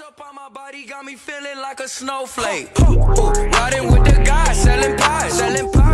up on my body got me feeling like a snowflake. Riding with the guys selling pies, selling pies.